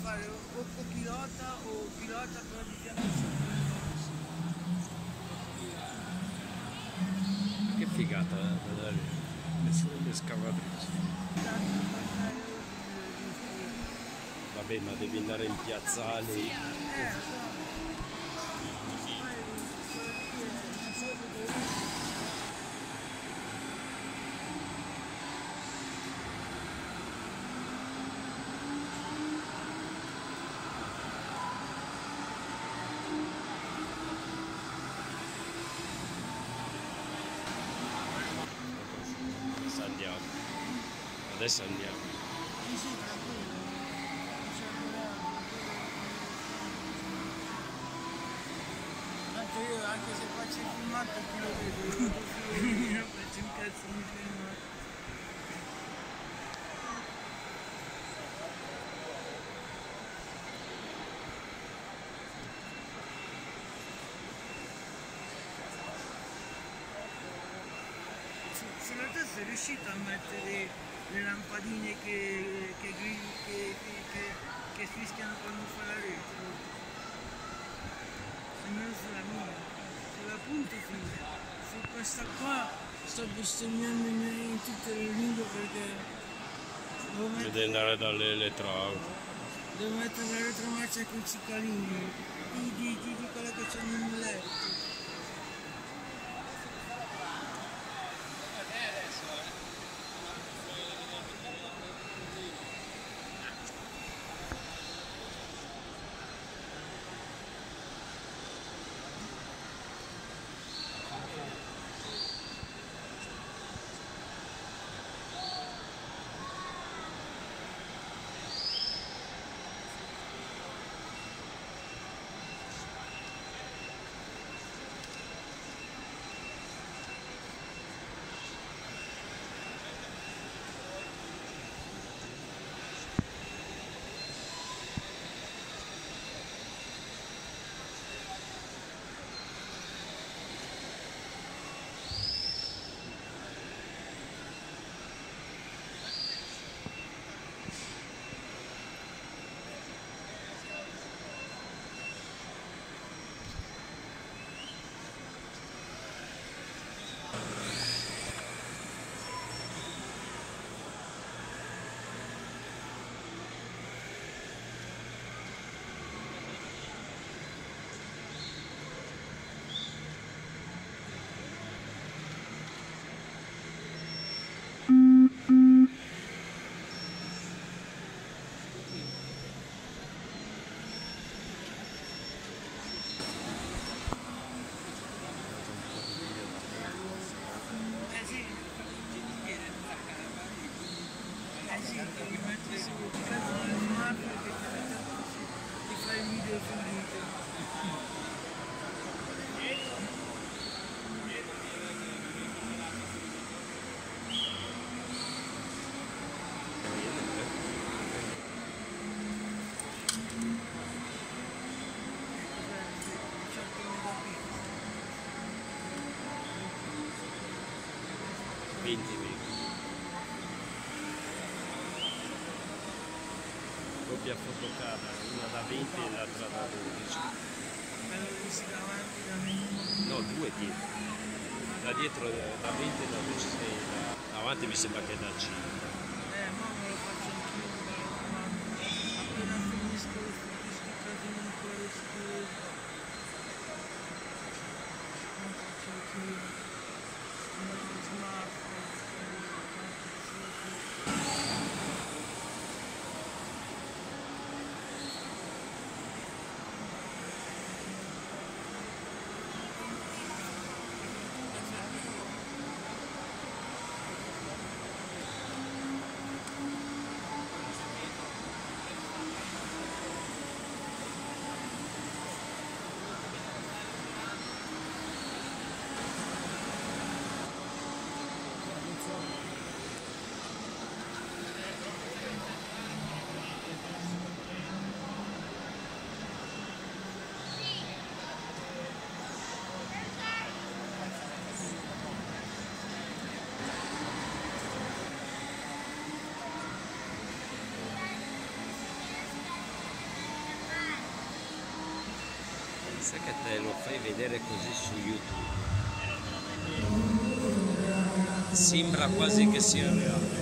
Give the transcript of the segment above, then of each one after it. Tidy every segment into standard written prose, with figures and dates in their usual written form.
fare o pilota o pilota però di fianco. Che figata vedere le scavatrici. Vabbè, ma devi andare in piazzali. Adesso andiamo. Tanto io anche se faccio il filmato chi lo vedo, io faccio un cazzo di filmato. Sulla testa sei riuscito a mettere le lampadine che fischiano quando fa la rete? Almeno sulla mia, sulla punta sì. Su questa qua sto bestemmiando in tutte le lingue perché Devi andare dall'elettroauto. devo mettere la retromarcia con i cicalini, di quella che c'è nel letto. Doppia fotocamera, una da 20 e l'altra da 12. No, due dietro. Da dietro da 20 e da 12 da avanti mi sembra che è da 5. Ma me lo faccio anch'io, appena finisco sto casino ancora scuro. Non faccio anch'io. Non smartphone. Sai che te lo fai vedere così su YouTube? Sembra quasi che sia reale.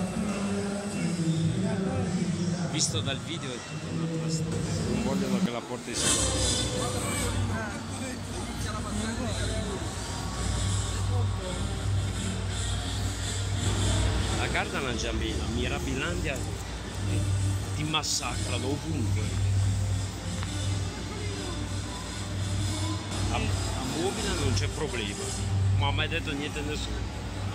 Visto dal video è tutta un'altra storia. Non vogliono che la porti su. La Gardaland Giambina, Mirabilandia ti massacrano ovunque. A Mobile non c'è problema, non ha mai detto niente a nessuno.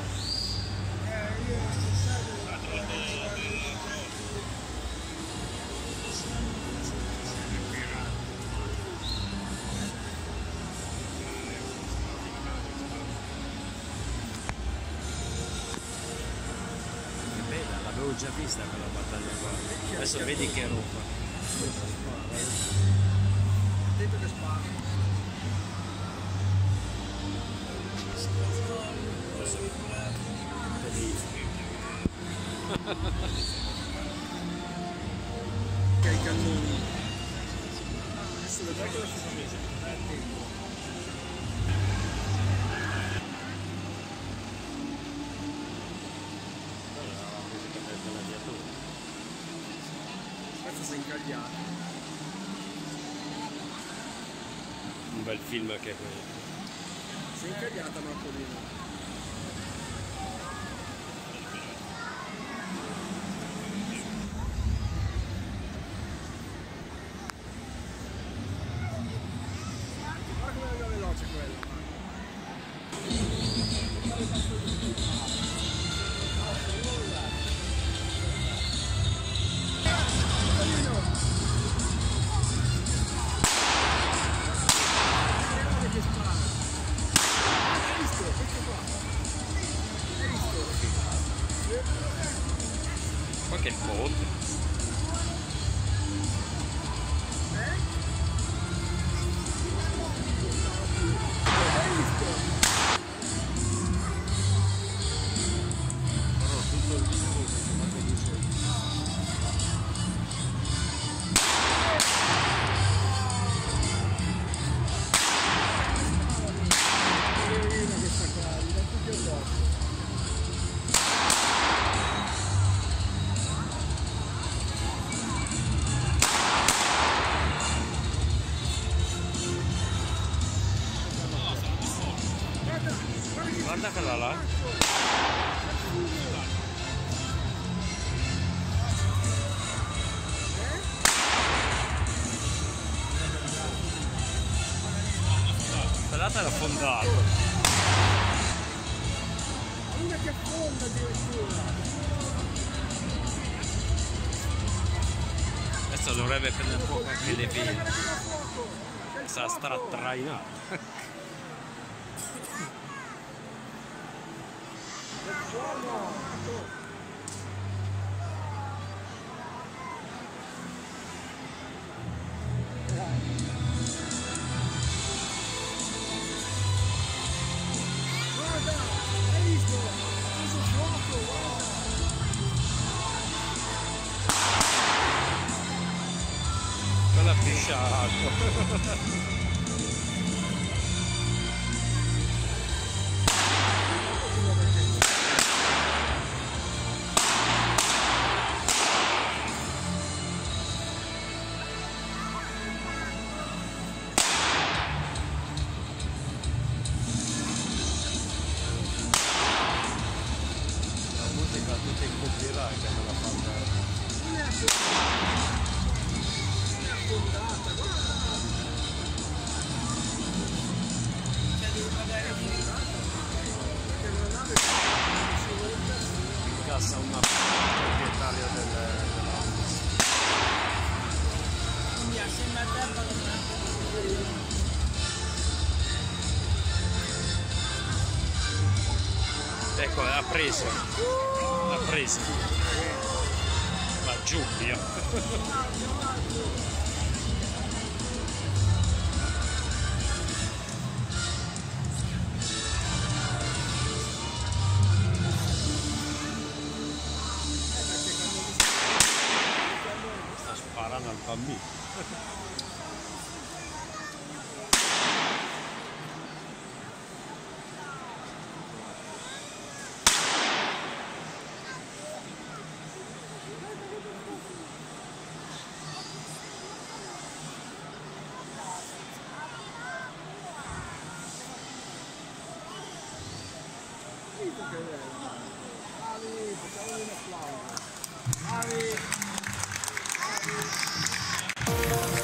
L'avevo già vista quella battaglia qua. Adesso vedi che roba. Detto che spara. Che i cannoni. Adesso vedrai che la si fa mese. Questo si è incagliato. Un bel film che è quello. Si è incagliata Marcolino. Guarda come era veloce quella. Qua che è il ponte. Guarda quella là. Quella era fondata. Una che affonda addirittura. Adesso dovrebbe prendere un po' anche le pene. Sta trainata. Guarda, hai visto? Questo fuoco, guarda. Quella piscia acqua. Tutti in copyright che non la fanno. Non è affondata. Non è affondata, guarda. Cioè devo pagare affondata. Perché la nave si volta. Incassa una proprietaria della. Quindi assieme a te Ecco, ha preso. Ha preso. Va giù, via. Sta sparando al bambino. Ciao.